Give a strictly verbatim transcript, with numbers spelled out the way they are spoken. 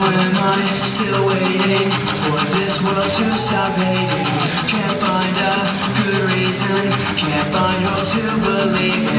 Why am I still waiting for this world to stop hating? Can't find a good reason, can't find hope to believe